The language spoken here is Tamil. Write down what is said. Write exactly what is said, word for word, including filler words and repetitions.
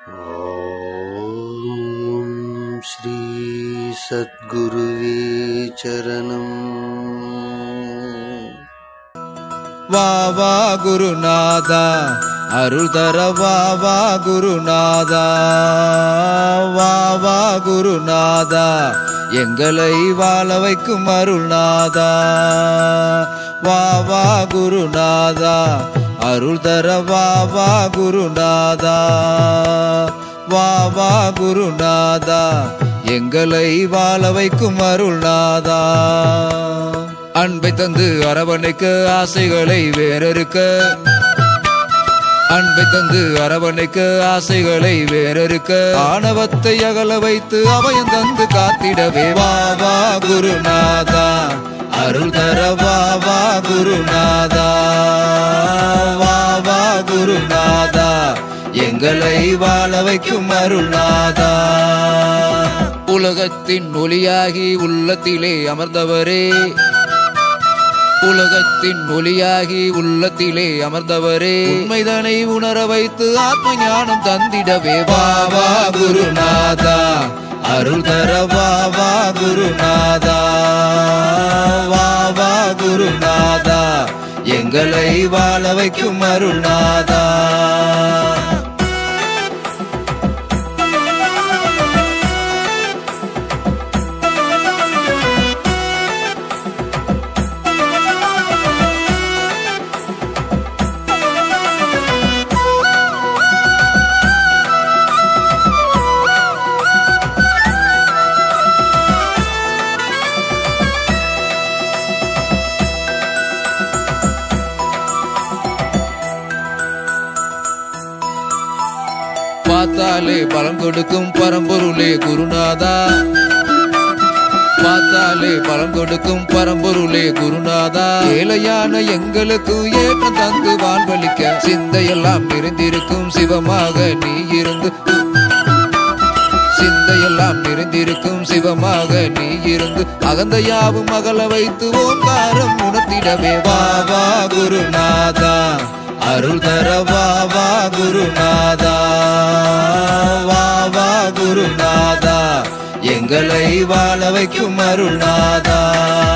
ஓம் ஸ்ரீ சத்குருவே சரணம். வா வா குருநாதா அருள் தர வா வா குருநாதா, வா வா குருநாதா எங்களை வாழ வைக்கும் அருள்நாதா. வா வா குருநாதா அருள் தர வா வா குருநாதா, வா வா குருநாதா எங்களை வாழ வைக்கும் அருள்நாதா. அன்பை தந்து அரவணைக்க ஆசைகளை வேறறுக்க, அன்பை தந்து அரவணைக்க ஆசைகளை வேறறுக்க, ஆணவத்தை அகல வைத்து அபயம் தந்து காத்திடவே வா வா குருநாதா அருள் தர வா வா குருநாதா, வா வா குருநாதா எங்களை வாழ வைக்கும் அருள்நாதா. உலகத்தின் ஒளியாகி உள்ளத்திலே அமர்ந்தவரே, உலகத்தின் ஒளியாகி உள்ளத்திலே அமர்ந்தவரே, உண்மைதனை உணர வைத்து ஆத்ம ஞானம் தந்திடவே வா வா குருநாதா அருள் தர வா வா குருநாதா, வா வா குருநாதா எங்களை வாழ வைக்கும் அருள்நாதா. பார்த்தாலே பலன் கொடுக்கும் பரம்பொருளே குருநாதா, பார்த்தாலே பலன் கொடுக்கும் பரம்பொருளே குருநாதா. ஏழையான எங்களுக்கு ஏற்றம் தந்து வாழ்வழிக்க, சிந்தையெல்லாம் நிறைந்திருக்கும் சிவமாக நீ இருந்து, சிந்தையெல்லாம் நிறைந்திருக்கும் சிவமாக நீ இருந்து, அகந்தையாவும் அகல வைத்து ஓங்காரம் உணர்த்திடவே வா வா குருநாதா அருள் தர வா வா குருநாதா, வா வா குருநாதா எங்களை வாழ வைக்கும் அருள்நாதா.